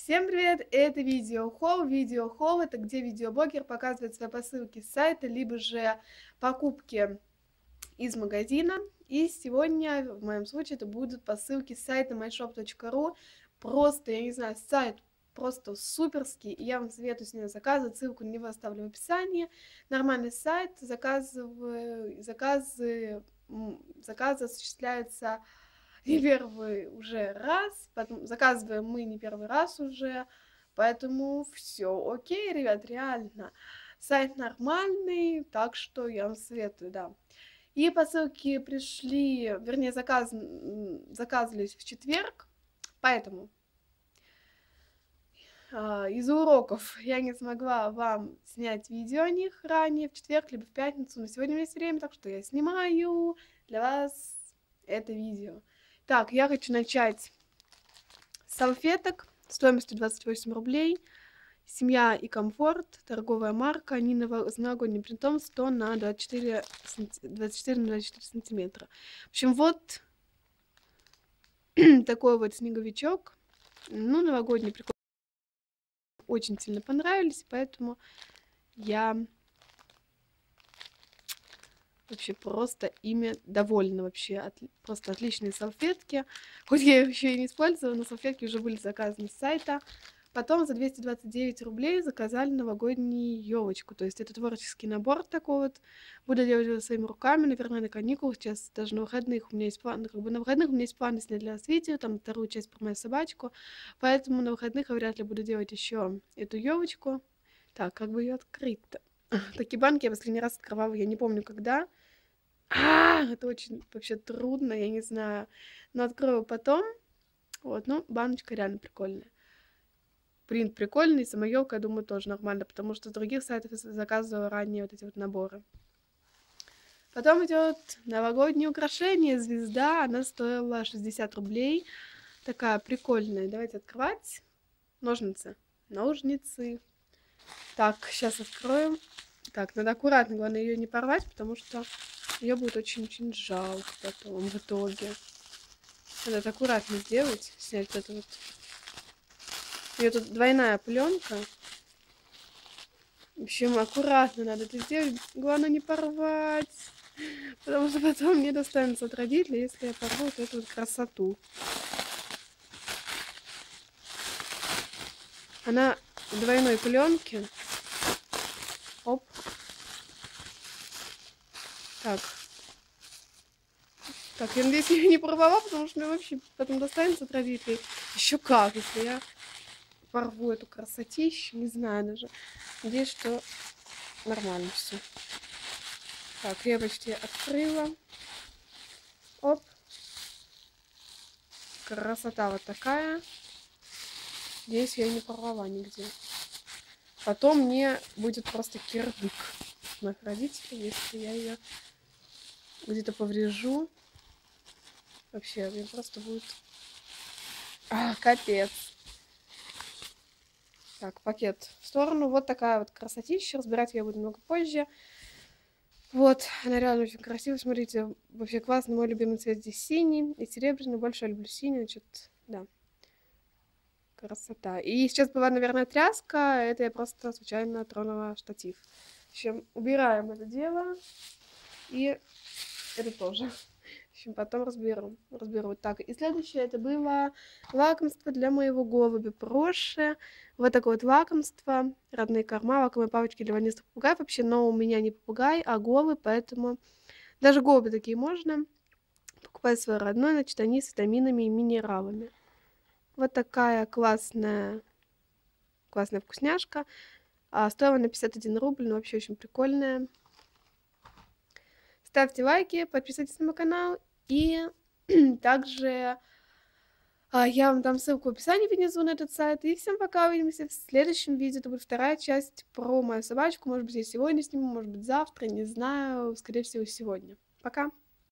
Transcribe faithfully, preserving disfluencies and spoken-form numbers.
Всем привет! Это Видео Хол. Видео Хол — это где видеоблогер показывает свои посылки с сайта, либо же покупки из магазина. И сегодня, в моем случае, это будут посылки с сайта май шоп точка ру. Просто, я не знаю, сайт просто суперский, и я вам советую с ним заказывать. Ссылку на него оставлю в описании. Нормальный сайт, заказываю, заказы, заказы осуществляются не первый уже раз, поэтому заказываем мы не первый раз уже, поэтому все окей, ребят, реально. Сайт нормальный, так что я вам советую, да. И посылки пришли, вернее, заказ, заказывались в четверг, поэтому а, из-за уроков я не смогла вам снять видео о них ранее, в четверг, либо в пятницу, но сегодня у меня есть время, так что я снимаю для вас это видео. Так, я хочу начать с салфеток стоимостью двадцать восемь рублей. Семья и комфорт, торговая марка, они с новогодним принтом сто на двадцать четыре, двадцать четыре на двадцать четыре сантиметра. В общем, вот такой вот снеговичок. Ну, новогодний прикольный. Очень сильно понравились, поэтому я вообще просто ими довольна. Вообще от, просто отличные салфетки. Хоть я их еще и не использовала, но салфетки уже были заказаны с сайта. Потом за двести двадцать девять рублей заказали новогоднюю елочку. То есть это творческий набор такой вот. Буду делать его своими руками, наверное, на каникулах. Сейчас даже на выходных у меня есть план, как бы на выходных у меня есть планы снять для вас видео, там вторую часть про мою собачку. Поэтому на выходных я вряд ли буду делать еще эту елочку. Так, как бы ее открыть-то? Такие банки я последний раз открывала, я не помню когда. А, это очень вообще трудно, я не знаю. Но открою потом. Вот, ну, баночка реально прикольная. Принт прикольный, сама елка, я думаю, тоже нормально, потому что с других сайтов я заказывала ранее вот эти вот наборы. Потом идет новогоднее украшение, звезда, она стоила шестьдесят рублей. Такая прикольная. Давайте открывать. Ножницы. Ножницы. Так, сейчас откроем. Так, надо аккуратно, главное ее не порвать, потому что ее будет очень-очень жалко потом в итоге. Надо это аккуратно сделать, снять вот это вот. У нее тут двойная пленка. В общем, аккуратно надо это сделать. Главное не порвать. Потому что потом мне достанется от родителей, если я порву вот эту вот красоту. Она в двойной пленке. Оп. Так. Так, я надеюсь, я не порвала, потому что мне вообще потом достанется от родителей. Еще как, если я порву эту красотищу, не знаю даже. Надеюсь, что нормально все. Так, я почти открыла. Оп. Красота вот такая. Надеюсь, я не порвала нигде. Потом мне будет просто кирдык моих родителей, если я ее где-то поврежу. Вообще, мне просто будет... А, капец. Так, пакет в сторону. Вот такая вот красотища. Разбирать я буду много позже. Вот, она реально очень красивая. Смотрите, вообще классный. Мой любимый цвет здесь синий и серебряный. Больше я люблю синий, значит, да. Красота. И сейчас была, наверное, тряска. Это я просто случайно тронула штатив. В общем, убираем это дело. И это тоже. В общем, потом разберу. Разберу вот так. И следующее это было лакомство для моего голубя. Проше. Вот такое вот лакомство. Родные корма, лакомые палочки для волнистых попугаев. Вообще, но у меня не попугай, а голубь, поэтому даже голуби такие можно. Покупать свой родной, значит, они с витаминами и минералами. Вот такая классная, классная вкусняшка. А, стоила на пятьдесят один рубль, но вообще очень прикольная. Ставьте лайки, подписывайтесь на мой канал. И также а, я вам дам ссылку в описании внизу на этот сайт. И всем пока, увидимся в следующем видео. Это будет вторая часть про мою собачку. Может быть, я сегодня сниму, может быть, завтра, не знаю. Скорее всего, сегодня. Пока!